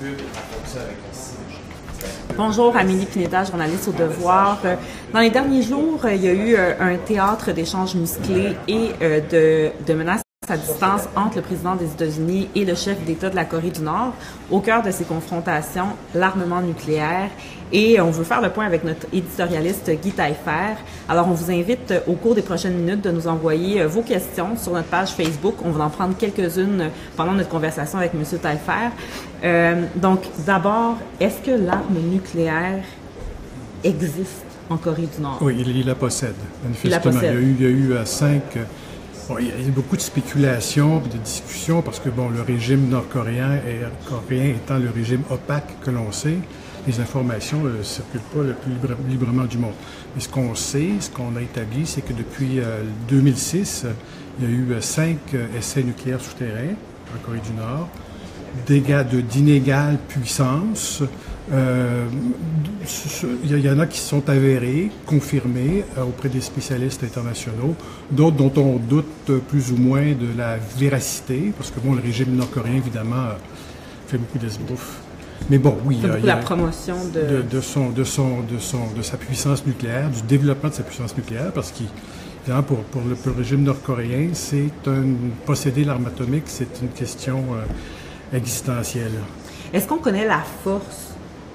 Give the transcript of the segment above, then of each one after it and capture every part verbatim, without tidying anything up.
pub raconte ça avec un signe. Bonjour, Amélie Pineda, journaliste au Devoir. Dans les derniers jours, il y a eu un théâtre d'échanges musclés et de, de menaces à distance entre le président des États-Unis et le chef d'État de la Corée du Nord. Au cœur de ces confrontations, l'armement nucléaire. Et on veut faire le point avec notre éditorialiste Guy Taillefer. Alors, on vous invite au cours des prochaines minutes de nous envoyer vos questions sur notre page Facebook. On va en prendre quelques-unes pendant notre conversation avec M. Taillefer. Euh, donc, d'abord, est-ce que l'arme nucléaire existe en Corée du Nord? Oui, il, il la possède, manifestement. Il la possède. Il y a eu, il y a eu euh, cinq... Euh, bon, il y a eu beaucoup de spéculations, de discussions, parce que, bon, le régime nord-coréen et coréen étant le régime opaque que l'on sait, les informations ne euh, circulent pas le plus libre, librement du monde. Mais ce qu'on sait, ce qu'on a établi, c'est que depuis euh, deux mille six, euh, il y a eu euh, cinq euh, essais nucléaires souterrains en Corée du Nord, dégâts de, d'inégale puissance. Euh, il y en a qui sont avérés, confirmés euh, auprès des spécialistes internationaux, d'autres dont on doute plus ou moins de la véracité, parce que bon, le régime nord-coréen, évidemment, fait beaucoup d'esbrouf. Mais bon, oui, il y a il y a la promotion de... De, de, son, de, son, de, son, de sa puissance nucléaire, du développement de sa puissance nucléaire, parce qu'il Pour, pour, le, pour le régime nord-coréen, c'est un, posséder l'arme atomique, c'est une question euh, existentielle. Est-ce qu'on connaît la force?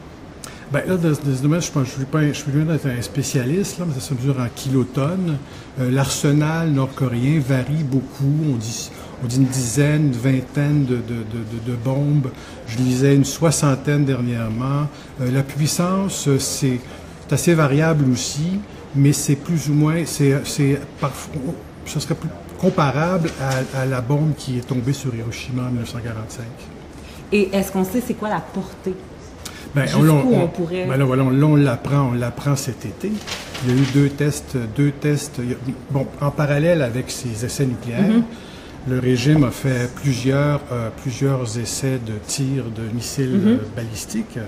Bien, là, dans, dans ce domaine, je pense, je suis pas, je suis loin d'être un spécialiste, là, mais ça se mesure en kilotonnes. Euh, l'arsenal nord-coréen varie beaucoup. On dit, on dit une dizaine, une vingtaine de, de, de, de bombes. Je lisais une soixantaine dernièrement. Euh, la puissance, c'est, c'est assez variable aussi, mais c'est plus ou moins, c'est, c'est parfois, ça serait plus comparable à, à la bombe qui est tombée sur Hiroshima en dix-neuf cent quarante-cinq. Et est-ce qu'on sait c'est quoi la portée? Ben, Jusqu'où on, on, on pourrait... Ben là, voilà, là, on l'apprend, on l'apprend cet été. Il y a eu deux tests, deux tests, bon, en parallèle avec ces essais nucléaires. Mm-hmm. Le régime a fait plusieurs, euh, plusieurs essais de tir de missiles mm-hmm. euh, balistiques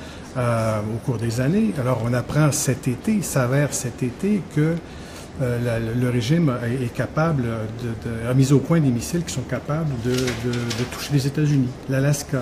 euh, au cours des années. Alors, on apprend cet été, il s'avère cet été que euh, la, le régime est capable de, de, a mis au point des missiles qui sont capables de, de, de toucher les États-Unis, l'Alaska.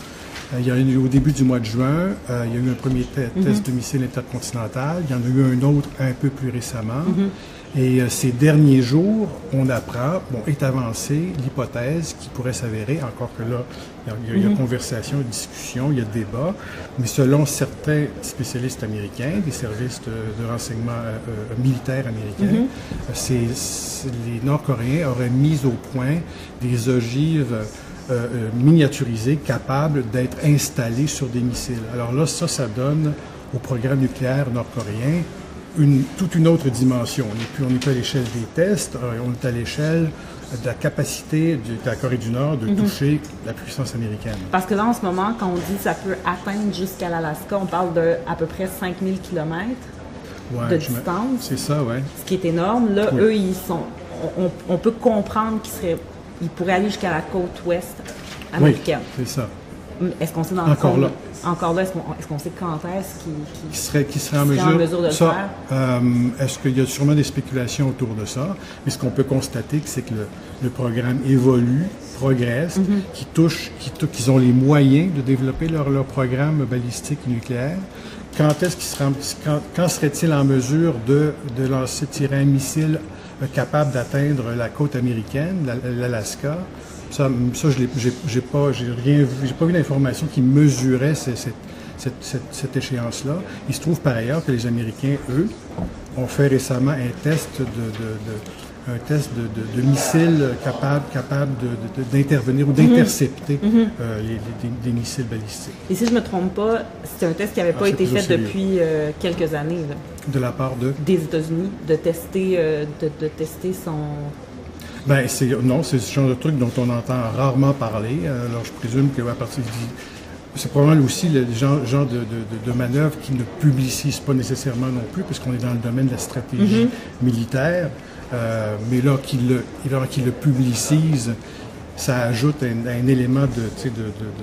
Il y a eu, au début du mois de juin, euh, il y a eu un premier te- test mm-hmm. de missile intercontinental. Il y en a eu un autre un peu plus récemment. Mm-hmm. Et euh, ces derniers jours, on apprend, bon, est avancée l'hypothèse qui pourrait s'avérer, encore que là, il y a, il y a mm-hmm. conversation, discussion, il y a débat, mais selon certains spécialistes américains, des services de, de renseignement euh, euh, militaires américains, mm-hmm. c'est, c'est, les Nord-Coréens auraient mis au point des ogives Euh, euh, miniaturisés, capables d'être installés sur des missiles. Alors là, ça, ça donne au programme nucléaire nord-coréen une, toute une autre dimension. On n'est plus, on n'est plus à l'échelle des tests, euh, on est à l'échelle de la capacité de, de la Corée du Nord de mm-hmm. toucher la puissance américaine. Parce que là, en ce moment, quand on dit que ça peut atteindre jusqu'à l'Alaska, on parle de à peu près cinq mille kilomètres ouais, de distance. C'est ça, oui. Ce qui est énorme. Là, oui. Eux, ils sont... On, on peut comprendre qu'ils seraient... Il pourrait aller jusqu'à la côte ouest américaine. Oui, c'est ça. Est-ce qu'on sait dans encore le fond, là. Encore là, est-ce qu'on, est-ce qu'on sait quand est-ce qu'il, qu'il, qui serait, qui serait, en, serait mesure, en mesure de ça, le faire? Euh, est-ce qu'il y a sûrement des spéculations autour de ça? Mais ce qu'on peut constater, c'est que le, le programme évolue, progresse, mm-hmm. qu'ils touchent, qu'ils, qu'ils ont les moyens de développer leur, leur programme balistique nucléaire. Quand est-ce qu'il serait, quand, quand serait-il en mesure de, de lancer, tirer un missile capable d'atteindre la côte américaine, l'Alaska? Ça, ça je l'ai, j'ai, j'ai pas, j'ai rien vu, j'ai pas vu d'information qui mesurait cette, cette, cette, cette, cette échéance-là. Il se trouve par ailleurs que les Américains, eux, ont fait récemment un test de, de, de un test de, de, de missiles capables capable de, de, de, d'intervenir ou d'intercepter mm-hmm. euh, les, les, des, des missiles balistiques. Et si je ne me trompe pas, c'est un test qui n'avait pas ah, été fait sérieux. depuis euh, quelques années. Là. De la part de? Des États-Unis, de tester, euh, de, de tester son... Ben c'est, non, c'est ce genre de truc dont on entend rarement parler. Alors, je présume qu'à partir du... C'est probablement aussi le genre, genre de, de, de manœuvre qui ne publicise pas nécessairement non plus, puisqu'on est dans le domaine de la stratégie mm-hmm. militaire. Euh, mais là, qu'il le, là, qu'il le publicise, ça ajoute un, un élément de, tu sais, de,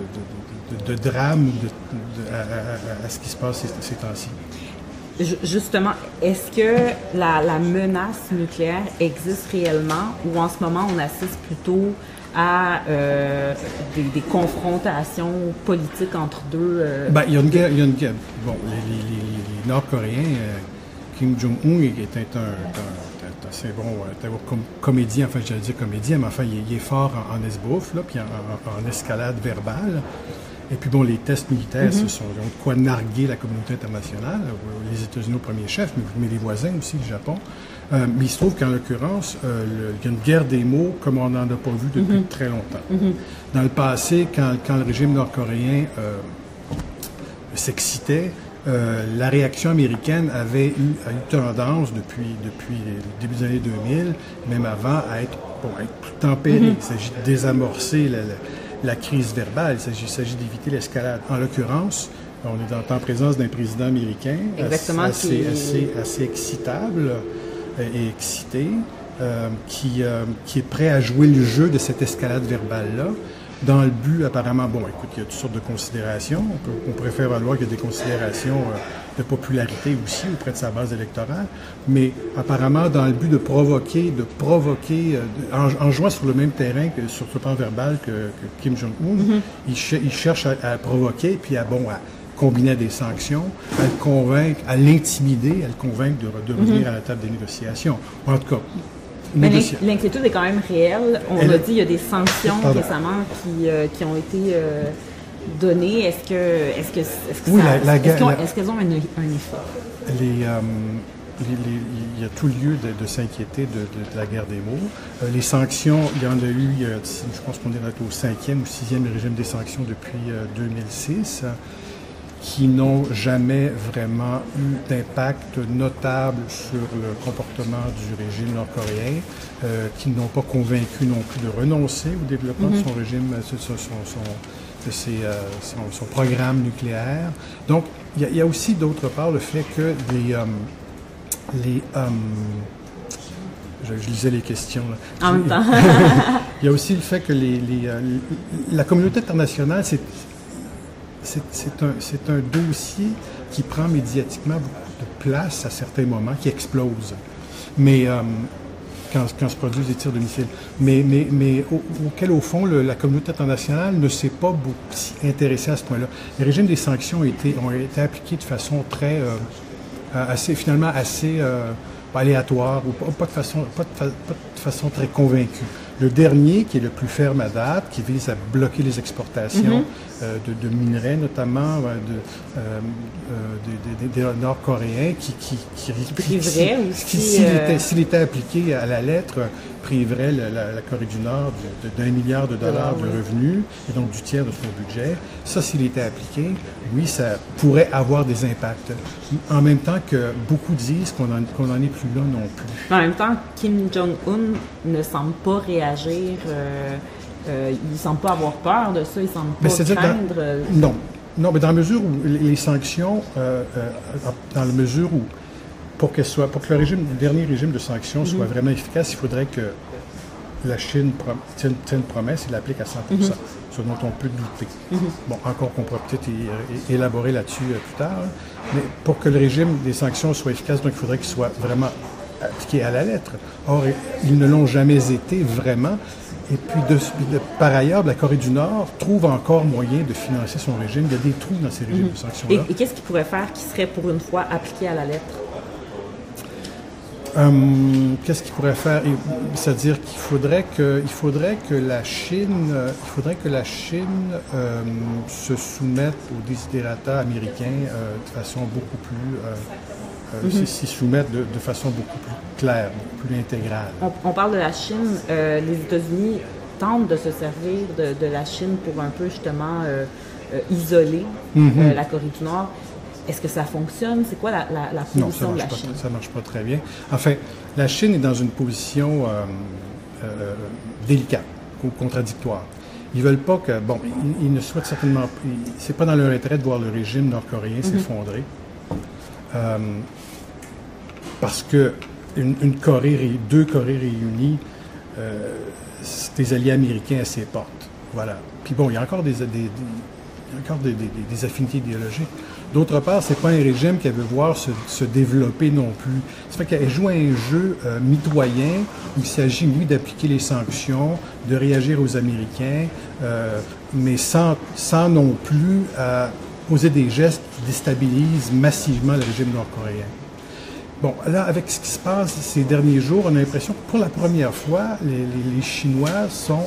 de, de, de, de drame de, de, à, à, à ce qui se passe ces, ces temps-ci. Justement, est-ce que la, la menace nucléaire existe réellement ou en ce moment on assiste plutôt à euh, des, des confrontations politiques entre deux? Euh, ben, il y a une guerre, il y a une guerre. Bon, les, les, les, les Nord-Coréens, euh, Kim Jong-un était un, un, un, un assez bon un com comédien, enfin, j'allais dire comédien, mais enfin, il, il est fort en, en esbrouffe, là, puis en, en, en escalade verbale. Et puis bon, les tests militaires, mm-hmm. ce sont ont de quoi narguer la communauté internationale, les États-Unis au premier chef, mais, mais les voisins aussi, le Japon. Euh, mais il se trouve qu'en l'occurrence, euh, le, il y a une guerre des mots comme on n'en a pas vu depuis mm-hmm. très longtemps. Mm-hmm. Dans le passé, quand, quand le régime nord-coréen euh, s'excitait, euh, la réaction américaine avait eu, a eu tendance depuis, depuis le début des années deux mille, même avant, à être, bon, à être plus tempérée. Mm-hmm. Il s'agit de désamorcer la, la, la crise verbale, il s'agit d'éviter l'escalade. En l'occurrence, on est en présence d'un président américain Exactement, assez, qui... assez, assez excitable et excité, euh, qui, euh, qui est prêt à jouer le jeu de cette escalade verbale-là, dans le but, apparemment, bon, écoute, il y a toutes sortes de considérations. On, peut, on pourrait faire valoir qu'il y a des considérations euh, de popularité aussi auprès de sa base électorale, mais apparemment dans le but de provoquer, de provoquer, euh, en, en jouant sur le même terrain que sur le plan verbal que, que Kim Jong-un, mm-hmm. il, ch il cherche à, à provoquer, puis à, bon, à combiner des sanctions, à le convaincre, à l'intimider, à le convaincre de, de revenir mm-hmm. à la table des négociations. En tout cas, mais l'inquiétude est quand même réelle. On Elle... a dit qu'il y a des sanctions Pardon. récemment qui, euh, qui ont été euh, données. Est-ce que, est-ce que, est-ce que, oui, ça, la, la, est-ce qu'elles la... est ont un, un effet? Les, euh, les, les, il y a tout lieu de, de s'inquiéter de, de, de la guerre des mots. Euh, les sanctions, il y en a eu, il y a, je pense qu'on est au cinquième ou sixième régime des sanctions depuis euh, deux mille six. Qui n'ont jamais vraiment eu d'impact notable sur le comportement du régime nord-coréen, euh, qui n'ont pas convaincu non plus de renoncer au développement mm-hmm. de son régime, son, son, son, de ses, euh, son, son programme nucléaire. Donc, il y, y a aussi d'autre part le fait que les... Euh, les euh, je, je lisais les questions. Là. En même temps. Il y a aussi le fait que les, les, euh, la communauté internationale, c'est C'est un, un dossier qui prend médiatiquement beaucoup de place à certains moments, qui explose. Mais euh, quand, quand se produisent des tirs de missiles. Mais, mais, mais au, auquel, au fond, le, la communauté internationale ne s'est pas beaucoup intéressée à ce point-là. Les régimes des sanctions ont été, ont été appliqués de façon très, euh, assez, finalement assez euh, aléatoire, ou pas, pas, de façon, pas, de fa, pas de façon très convaincue. Le dernier, qui est le plus ferme à date, qui vise à bloquer les exportations mm-hmm. euh, de, de minerais, notamment euh, de, euh, euh, des, des, des Nord-Coréens, qui, qui, qui, priverait qui, aussi. Qui, s'il, euh... était, s'il était appliqué à la lettre, priverait la, la, la Corée du Nord de, de, d'un milliard de dollars de revenus, et donc du tiers de son budget. Ça, s'il était appliqué, oui, ça pourrait avoir des impacts. En même temps que beaucoup disent qu'on en, qu'on en est plus là non plus. En même temps, Kim Jong-un ne semble pas réagir, euh, euh, il ne semble pas avoir peur de ça, il ne semble pas mais craindre. Dans, non, non, mais dans la mesure où les sanctions, euh, euh, dans la mesure où, pour, qu'elle soit, pour que le, régime, le dernier régime de sanctions soit mm-hmm. vraiment efficace, il faudrait que la Chine prom tienne, tienne promesse et l'applique à cent pour cent, mm-hmm. ce dont on peut douter. Mm-hmm. Bon, encore qu'on pourra peut-être é élaborer là-dessus euh, plus tard, hein. Mais pour que le régime des sanctions soit efficace, donc il faudrait qu'il soit vraiment appliqué à la lettre. Or, ils ne l'ont jamais été vraiment. Et puis, de, de, par ailleurs, la Corée du Nord trouve encore moyen de financer son régime. Il y a des trous dans ces régimes mmh. de sanctions-là. Et, et qu'est-ce qu'il pourrait faire qui serait, pour une fois, appliqué à la lettre? Hum, qu'est-ce qu'il pourrait faire? C'est-à-dire qu'il faudrait que, il faudrait que la Chine, euh, il faudrait que la Chine euh, se soumette aux desiderata américains euh, de façon beaucoup plus... Euh, Euh, mm-hmm. s'y soumettre de, de façon beaucoup plus claire, beaucoup plus intégrale. On, on parle de la Chine. Euh, les États-Unis tentent de se servir de, de la Chine pour un peu justement euh, euh, isoler mm-hmm. euh, la Corée du Nord. Est-ce que ça fonctionne? C'est quoi la, la, la position non, de la pas, Chine? Ça ne marche pas très bien. Enfin, la Chine est dans une position euh, euh, délicate, contradictoire. Ils ne veulent pas que... Bon, ils, ils ne souhaitent certainement... C'est pas dans leur intérêt de voir le régime nord-coréen mm-hmm. s'effondrer. Euh, parce que une, une Corée, deux Corées réunies, euh, c'est des alliés américains à ses portes. Voilà. Puis bon, il y a encore des, des, des, encore des, des, des affinités idéologiques. D'autre part, c'est pas un régime qu'elle veut voir se, se développer non plus. Ça fait qu'elle joue un jeu euh, mitoyen où il s'agit, oui, d'appliquer les sanctions, de réagir aux Américains, euh, mais sans, sans non plus euh, poser des gestes qui déstabilisent massivement le régime nord-coréen. Bon, là, avec ce qui se passe ces derniers jours, on a l'impression que pour la première fois, les, les, les Chinois sont,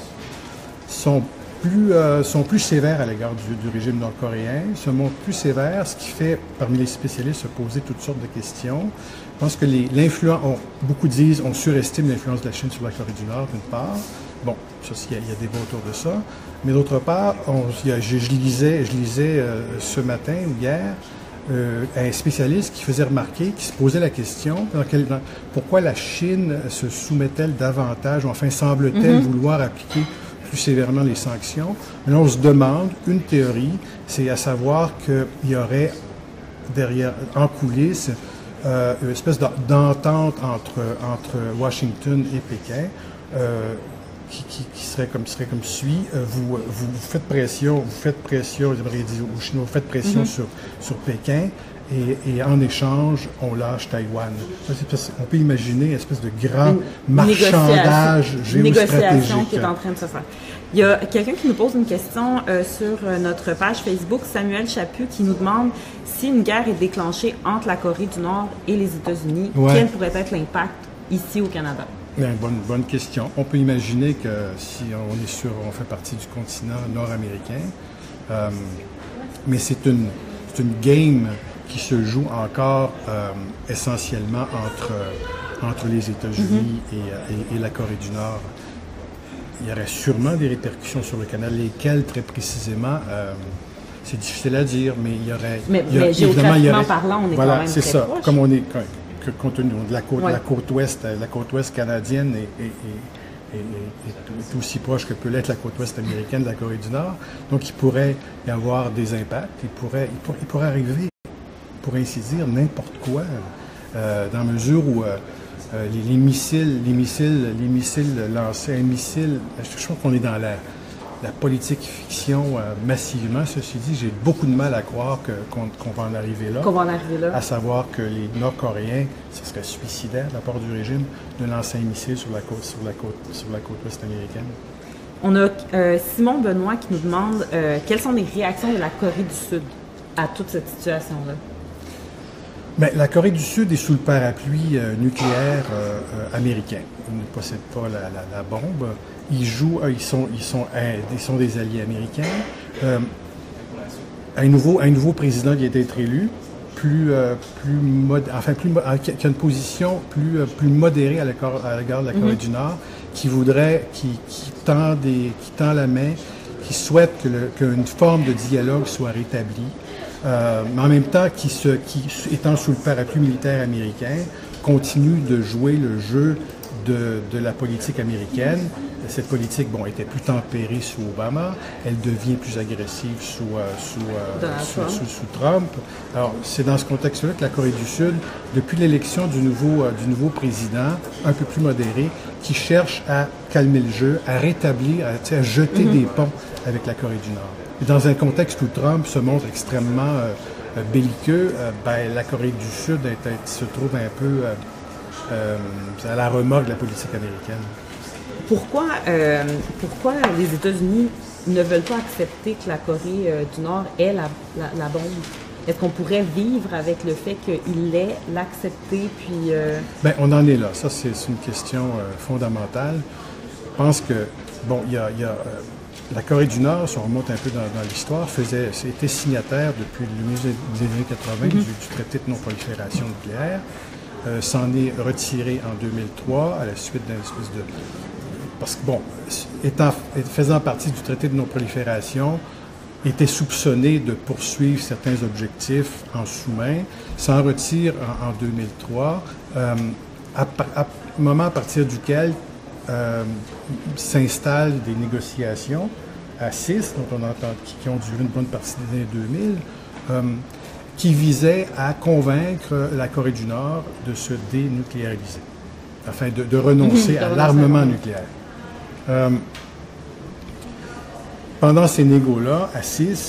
sont Plus, euh, sont plus sévères à l'égard du, du régime nord-coréen, se montrent plus sévères, ce qui fait, parmi les spécialistes, se poser toutes sortes de questions. Je pense que l'influence, beaucoup disent, on surestime l'influence de la Chine sur la Corée du Nord, d'une part. Bon, ça, il y, a, il y a des débat autour de ça. Mais d'autre part, on, il y a, je, je lisais, je lisais euh, ce matin ou hier, euh, un spécialiste qui faisait remarquer, qui se posait la question, dans quel, dans, pourquoi la Chine se soumet-elle davantage, ou enfin semble-t-elle mm-hmm. vouloir appliquer plus sévèrement les sanctions. Mais là, on se demande, une théorie, c'est à savoir qu'il y aurait derrière, en coulisses, euh, une espèce d'entente entre, entre Washington et Pékin, euh, qui, qui, qui serait comme, serait comme suit. Euh, vous, vous faites pression, vous faites pression, j'aimerais dire aux Chinois, vous faites pression mm-hmm. sur, sur Pékin, Et, et en échange, on lâche Taïwan. On peut imaginer une espèce de grand une marchandage géostratégique. Une négociation qui est en train de se faire. Il y a quelqu'un qui nous pose une question euh, sur notre page Facebook, Samuel Chaput, qui nous demande si une guerre est déclenchée entre la Corée du Nord et les États-Unis, ouais. quel pourrait être l'impact ici au Canada? Bien, bonne, bonne question. On peut imaginer que si on est sur, on fait partie du continent nord-américain, euh, mais c'est une, c'est une game qui se joue encore euh, essentiellement entre, euh, entre les États-Unis mm-hmm. et, et, et la Corée du Nord. Il y aurait sûrement des répercussions sur le canal, lesquelles très précisément, euh, c'est difficile à dire, mais il y aurait... Mais, il y a, mais géographiquement parlant, on est voilà, quand même c'est très ça. proche. Comme on est, que, compte tenu de la côte, ouais. la côte ouest, la côte ouest canadienne est, est, est, est, est, est aussi proche que peut l'être la côte ouest américaine de la Corée du Nord. Donc, il pourrait y avoir des impacts. Il pourrait, il pour, il pourrait arriver, pour ainsi dire, n'importe quoi, euh, dans la mesure où euh, euh, les, les missiles, les missiles, les missiles lancés, un missile, je crois qu'on est dans la, la politique fiction euh, massivement. Ceci dit, j'ai beaucoup de mal à croire que, qu'on, qu'on va en arriver là. Qu'on va en arriver là. À savoir que les Nord-Coréens, ce serait suicidaire de la part du régime de lancer un missile sur la côte, sur la côte, sur la côte ouest américaine. On a euh, Simon Benoît qui nous demande euh, quelles sont les réactions de la Corée du Sud à toute cette situation-là. Bien, la Corée du Sud est sous le parapluie euh, nucléaire euh, euh, américain. Ils ne possèdent pas la, la, la bombe. Ils jouent, euh, ils sont, ils sont, euh, ils sont des alliés américains. Euh, un nouveau, un nouveau président vient d'être élu, plus, euh, plus mod, enfin plus, qui a une position plus, euh, plus modérée à l'égard, à l'égard de la Corée mm-hmm. du Nord, qui voudrait, qui, qui tend des, qui tend la main, qui souhaite que le, qu'une forme de dialogue soit rétablie. Euh, mais en même temps, qui, se, qui, étant sous le parapluie militaire américain, continue de jouer le jeu de, de la politique américaine. Cette politique, bon, était plus tempérée sous Obama. Elle devient plus agressive sous, euh, sous, euh, sous, sous, sous Trump. Alors, c'est dans ce contexte-là que la Corée du Sud, depuis l'élection du nouveau, euh, du nouveau président, un peu plus modéré, qui cherche à calmer le jeu, à rétablir, à, à jeter mm-hmm. des ponts avec la Corée du Nord. Et dans un contexte où Trump se montre extrêmement euh, belliqueux, euh, ben, la Corée du Sud est, est, se trouve un peu euh, euh, à la remorque de la politique américaine. Pourquoi, euh, pourquoi les États-Unis ne veulent pas accepter que la Corée euh, du Nord ait la, la, la bombe? Est-ce qu'on pourrait vivre avec le fait qu'il l'ait, l'accepter, puis... Euh... Bien, on en est là. Ça, c'est, c'est une question euh, fondamentale. Je pense que, bon, il y a... Y a euh, la Corée du Nord, si on remonte un peu dans, dans l'histoire, faisait, était signataire depuis le milieu des années quatre-vingt mm-hmm. du, du traité de non-prolifération nucléaire. Euh, s'en est retiré en deux mille trois à la suite d'une espèce de... Parce que, bon, étant, faisant partie du traité de non-prolifération, était soupçonné de poursuivre certains objectifs en sous-main, s'en retire en, en deux mille trois, euh, à, à moment à partir duquel euh, s'installent des négociations à six, dont on entend, qui, qui ont duré une bonne partie des années deux mille, euh, qui visaient à convaincre la Corée du Nord de se dénucléariser, afin de, de renoncer mmh, à l'armement nucléaire. Euh, pendant ces négos-là, à six,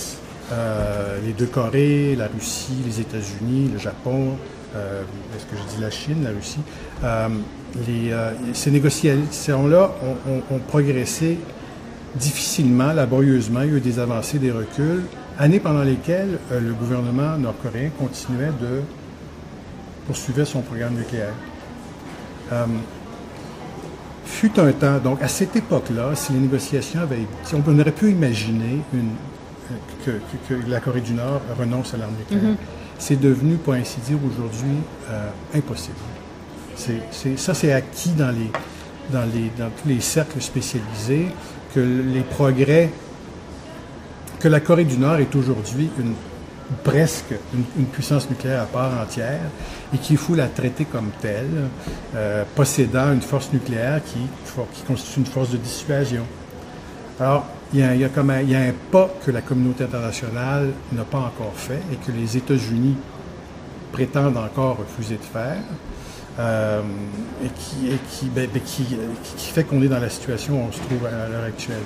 euh, les deux Corées, la Russie, les États-Unis, le Japon, euh, est-ce que je dis la Chine, la Russie, euh, les, euh, ces négociations-là ont, ont, ont progressé difficilement, laborieusement. Il y a eu des avancées, des reculs, années pendant lesquelles euh, le gouvernement nord-coréen continuait de poursuivre son programme nucléaire. Euh, fut un temps, donc à cette époque-là, si les négociations avaient été, on aurait pu imaginer une, que, que, que la Corée du Nord renonce à l'arme nucléaire. Mm-hmm. C'est devenu, pour ainsi dire, aujourd'hui euh, impossible. C'est, c'est, ça, c'est acquis dans, les, dans, les, dans tous les cercles spécialisés, que les progrès, que la Corée du Nord est aujourd'hui une, presque une, une puissance nucléaire à part entière et qu'il faut la traiter comme telle, euh, possédant une force nucléaire qui, qui constitue une force de dissuasion. Alors, il y a, il y a comme un, il y a un pas que la communauté internationale n'a pas encore fait et que les États-Unis prétendent encore refuser de faire. Euh, et qui, et qui, ben, ben, qui, qui fait qu'on est dans la situation où on se trouve à, à l'heure actuelle.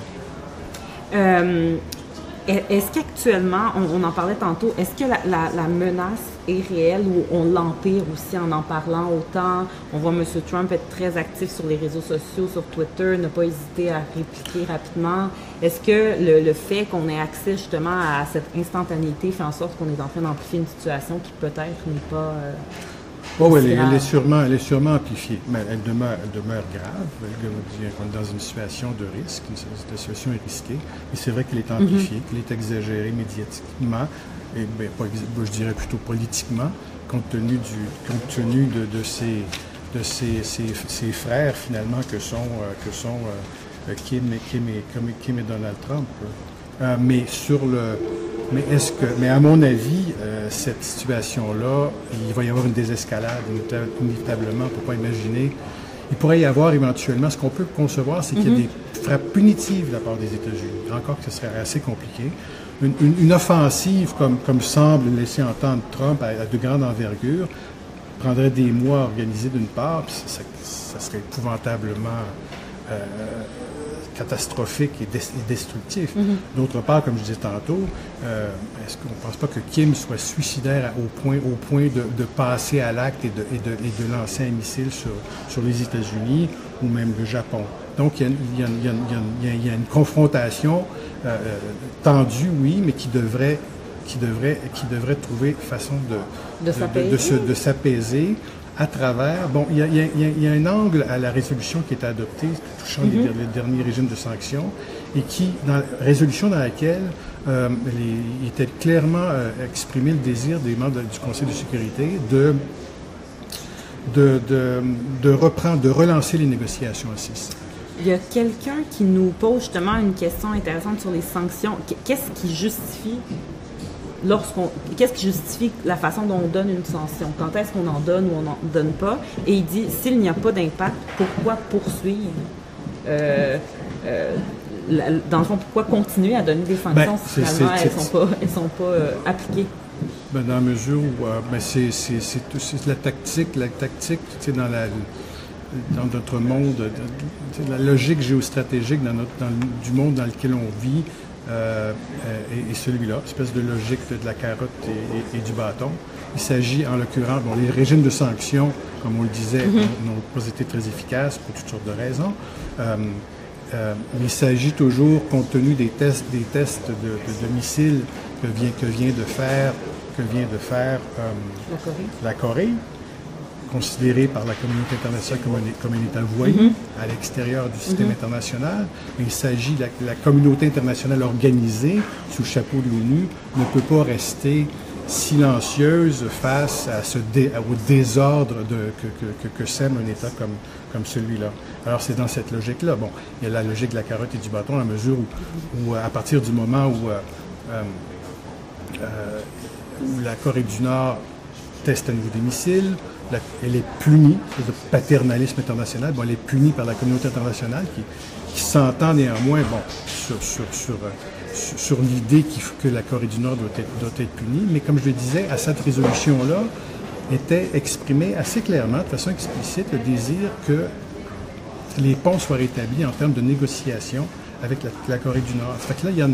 Euh, est-ce qu'actuellement, on, on en parlait tantôt, est-ce que la, la, la menace est réelle ou on l'empire aussi en en parlant autant? On voit M. Trump être très actif sur les réseaux sociaux, sur Twitter, ne pas hésiter à répliquer rapidement. Est-ce que le, le fait qu'on ait accès justement à cette instantanéité fait en sorte qu'on est en train d'amplifier une situation qui peut-être n'est pas... Euh, Oh, oui, elle, elle, est sûrement, elle est sûrement amplifiée, mais elle demeure, elle demeure grave. Elle est dans une situation de risque, une situation est risquée. Et c'est vrai qu'elle est amplifiée, mm-hmm. qu'elle est exagérée médiatiquement, et bien, pas, je dirais plutôt politiquement, compte tenu, du, compte tenu de, de, ses, de ses, ses, ses frères, finalement, que sont, euh, que sont euh, Kim, Kim, et, Kim et Donald Trump. Euh, mais sur le... Mais est-ce que, mais à mon avis, euh, cette situation-là, il va y avoir une désescalade inévitablement. On ne peut pas imaginer. Il pourrait y avoir éventuellement, ce qu'on peut concevoir, c'est qu'il y a des frappes punitives de la part des États-Unis. Encore que ce serait assez compliqué. Une, une, une offensive, comme, comme semble laisser entendre Trump, à, à de grande envergure, prendrait des mois à organiser d'une part, puis ça, ça serait épouvantablement euh, catastrophique et, des, et destructif. Mm-hmm. D'autre part, comme je disais tantôt, euh, est-ce qu'on ne pense pas que Kim soit suicidaire au point, au point de, de passer à l'acte et de, et, de, et de lancer un missile sur, sur les États-Unis ou même le Japon? Donc, il y a, il y a, il y a, il y a, il y a une confrontation euh, tendue, oui, mais qui devrait, qui devrait, qui devrait trouver façon de, de, de, s'apaiser. de, de, se, de s'apaiser à travers... Bon, il y, a, il, y a, il y a un angle à la résolution qui est adoptée touchant mm-hmm. les, les derniers régimes de sanctions et qui, dans la résolution dans laquelle euh, les, il était clairement euh, exprimé le désir des membres du Conseil de sécurité de, de, de, de reprendre, de relancer les négociations à six. Il y a quelqu'un qui nous pose justement une question intéressante sur les sanctions. Qu'est-ce qui justifie lorsqu'on, qu'est-ce qui justifie la façon dont on donne une sanction? Quand est-ce qu'on en donne ou on n'en donne pas? Et il dit, s'il n'y a pas d'impact, pourquoi poursuivre? Euh, euh, la, dans le fond, pourquoi continuer à donner des sanctions ben, si finalement c'est, c'est, elles ne sont pas, elles sont pas euh, appliquées? Ben, dans la mesure où euh, ben c'est, c'est, c'est, c'est la tactique, la tactique, tu sais, dans la... dans notre monde, la logique géostratégique dans notre, dans le, du monde dans lequel on vit euh, est, est celui-là, espèce de logique de, de la carotte et, et, et du bâton. Il s'agit en l'occurrence, bon, les régimes de sanctions, comme on le disait, mm-hmm. n'ont pas été très efficaces pour toutes sortes de raisons. Euh, euh, mais il s'agit toujours, compte tenu des tests, des tests de, de, de missiles que vient, que vient de faire, que vient de faire euh, la Corée. La Corée considéré par la communauté internationale comme un, comme un État voyou mm-hmm. à l'extérieur du système mm-hmm. international. Mais il s'agit de la, la communauté internationale organisée sous le chapeau de l'ONU ne peut pas rester silencieuse face à ce dé, au désordre de, que, que, que, que sème un État comme, comme celui-là. Alors c'est dans cette logique-là. Bon, il y a la logique de la carotte et du bâton à mesure où, où à partir du moment où, euh, euh, euh, où la Corée du Nord teste à nouveau des missiles, La, elle est punie, c'est le paternalisme international, bon, elle est punie par la communauté internationale qui, qui s'entend néanmoins bon, sur, sur, sur, sur, sur l'idée qu'il faut que la Corée du Nord doit être, doit être punie, mais comme je le disais, à cette résolution-là était exprimé assez clairement, de façon explicite, le désir que les ponts soient rétablis en termes de négociation avec la, la Corée du Nord. Ça fait que là, il y a une,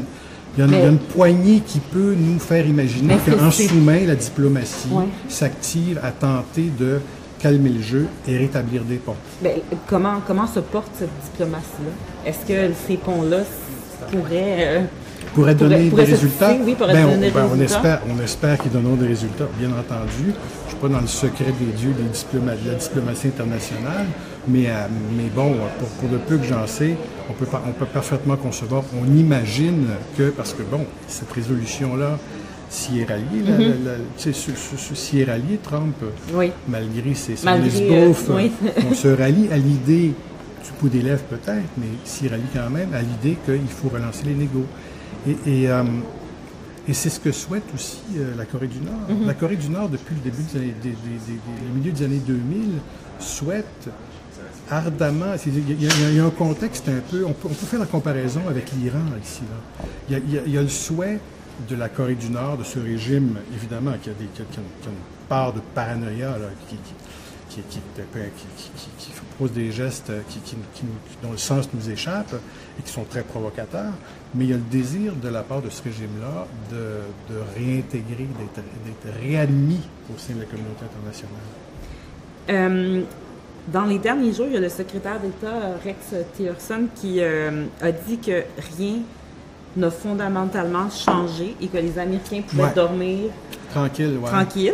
Il y, a une, Mais, il y a une poignée qui peut nous faire imaginer qu'en sous-main, la diplomatie ouais. s'active à tenter de calmer le jeu et rétablir des ponts. Bien, comment, comment se porte cette diplomatie-là? Est-ce que ces ponts-là pourraient... Euh, pourrait donner pourrait, des résultats. Oui, pourrait ben, donner on, ben, des on résultats. espère, on espère qu'ils donneront des résultats, bien entendu. Je ne suis pas dans le secret des dieux des diploma de la diplomatie internationale, mais, euh, mais bon, pour, pour le peu que j'en sais, on peut, on peut parfaitement concevoir, on imagine que, parce que bon, cette résolution-là, s'y est rallié, mm-hmm. la, la, la, ce, ce, ce, s'y est rallié, Trump, oui. malgré ses esbroufs, euh, oui. on se rallie à l'idée du bout des lèvres peut-être, mais s'y rallie quand même à l'idée qu'il faut relancer les négos. Et, et, euh, et c'est ce que souhaite aussi euh, la Corée du Nord. Mm-hmm. La Corée du Nord, depuis le début des années, des, des, des, des, le milieu des années deux mille, souhaite ardemment. Il y, y, y a un contexte un peu. On peut, on peut faire la comparaison avec l'Iran ici. Là. Il, y a, il, y a, il y a le souhait de la Corée du Nord, de ce régime, évidemment, qui a, des, qui a, qui a une part de paranoïa, là, qui, qui, qui, qui, qui, qui, qui pose des gestes qui, qui, qui, dont le sens nous échappe et qui sont très provocateurs, mais il y a le désir de la part de ce régime-là de, de réintégrer, d'être, d'être réadmis au sein de la communauté internationale. Euh, dans les derniers jours, il y a le secrétaire d'État Rex Tillerson qui euh, a dit que rien n'a fondamentalement changé et que les Américains pouvaient ouais. dormir tranquille. Ouais. tranquille.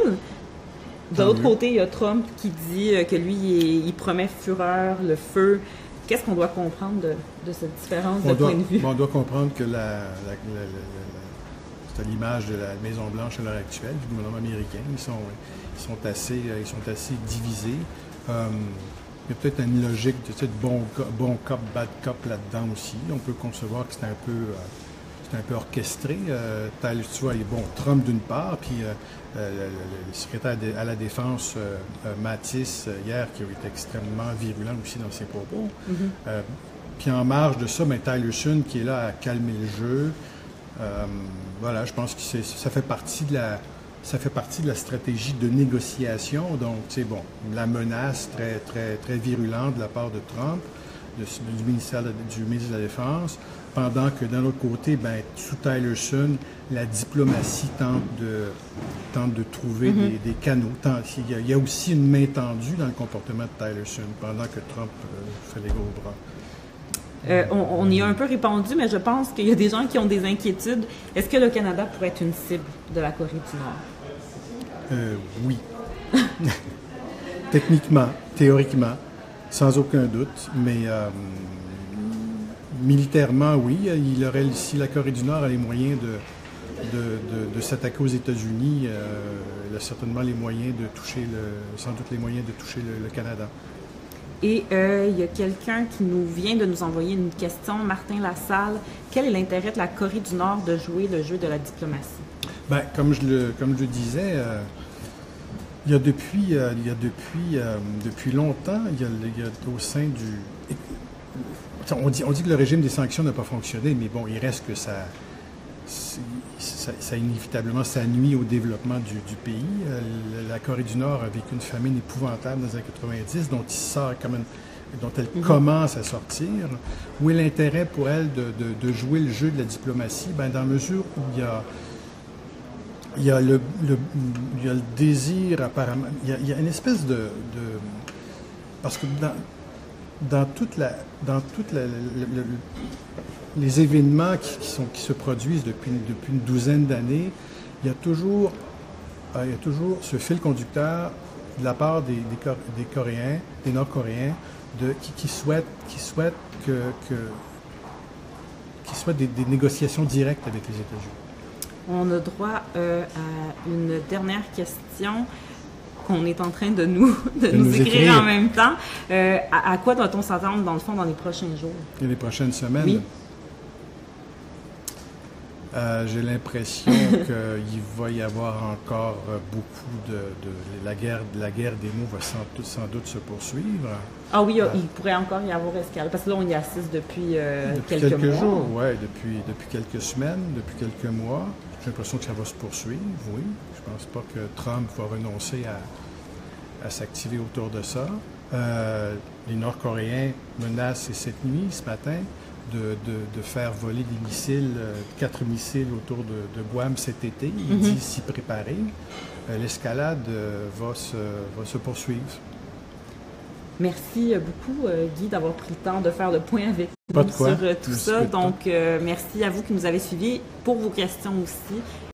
De l'autre côté, il y a Trump qui dit que lui, il, il promet fureur, le feu. Qu'est-ce qu'on doit comprendre de, de cette différence on de doit, point de vue? On doit comprendre que la, la, la, la, la, c'est à l'image de la Maison-Blanche à l'heure actuelle, du gouvernement américain. Ils sont, ils sont, assez, ils sont assez divisés. Euh, il y a peut-être une logique de, de bon, bon cop, bad cop là-dedans aussi. On peut concevoir que c'est un peu... Euh, c'est un peu orchestré. Euh, tu vois, bon, Trump d'une part, puis euh, euh, le, le secrétaire de, à la Défense, euh, euh, Mattis, euh, hier, qui a été extrêmement virulent aussi dans ses propos. Mm-hmm. euh, puis en marge de ça, ben, Tillerson qui est là à calmer le jeu. Euh, voilà, je pense que c'est, ça fait partie de la... Ça fait partie de la stratégie de négociation. Donc, tu sais, bon, la menace très, très, très virulente de la part de Trump, de, du, ministère de, du ministre de la Défense, pendant que d'un autre côté, ben, sous Tillerson, la diplomatie tente de, tente de trouver mm-hmm. des, des canaux. Tant, il, y a, il y a aussi une main tendue dans le comportement de Tillerson, pendant que Trump euh, fait les gros bras. Euh, on, on y a un peu répondu, mais je pense qu'il y a des gens qui ont des inquiétudes. Est-ce que le Canada pourrait être une cible de la Corée du Nord? Euh, oui. Techniquement, théoriquement, sans aucun doute, mais... Euh, militairement, oui. Il aurait, si la Corée du Nord a les moyens de, de, de, de s'attaquer aux États-Unis, euh, elle a certainement les moyens de toucher, le, sans doute les moyens de toucher le, le Canada. Et euh, il y a quelqu'un qui nous vient de nous envoyer une question, Martin Lassalle. Quel est l'intérêt de la Corée du Nord de jouer le jeu de la diplomatie? Bien, comme je le, comme je le disais, euh, il y a depuis, euh, il y a depuis, euh, depuis longtemps, il y a, il y a au sein du... On dit, on dit que le régime des sanctions n'a pas fonctionné, mais bon, il reste que ça, ça, ça inévitablement, ça nuit au développement du, du pays. Euh, la Corée du Nord a vécu une famine épouvantable dans les années quatre-vingt-dix, dont il sort quand même, dont elle mm-hmm. commence à sortir. Où est l'intérêt pour elle de, de, de jouer le jeu de la diplomatie? Ben, dans la mesure où il y a, il y a, le, le, il y a le désir apparemment, il y a, il y a une espèce de, de parce que dans Dans toute la, dans toute la, le, le, les événements qui, qui, sont, qui se produisent depuis, depuis une douzaine d'années, il y a toujours, euh, il y a toujours ce fil conducteur de la part des, des, des Coréens, des Nord-Coréens, de, qui, qui souhaitent, qui souhaitent que, que qui souhaitent des, des négociations directes avec les États-Unis. On a droit euh, à une dernière question qu'on est en train de nous, de de nous, nous écrire, écrire en même temps. Euh, à, à quoi doit-on s'attendre, dans le fond, dans les prochains jours? Et les prochaines semaines? Oui. Euh, j'ai l'impression qu'il va y avoir encore beaucoup de... de la, guerre, la guerre des mots va sans, sans doute se poursuivre. Ah oui, euh, il pourrait encore y avoir escale, parce que là, on y assiste depuis, euh, depuis quelques, quelques mois. jours, oui, depuis, depuis quelques semaines, depuis quelques mois. J'ai l'impression que ça va se poursuivre, oui. Je ne pense pas que Trump va renoncer à, à s'activer autour de ça. Euh, les Nord-Coréens menacent cette nuit, ce matin, de, de, de faire voler des missiles, euh, quatre missiles autour de, de Guam cet été. Il mm-hmm. dit s'y préparer. Euh, l'escalade euh, va, se, va se poursuivre. Merci beaucoup, euh, Guy, d'avoir pris le temps de faire le point avec nous sur euh, tout ça. Donc, euh, merci à vous qui nous avez suivis pour vos questions aussi.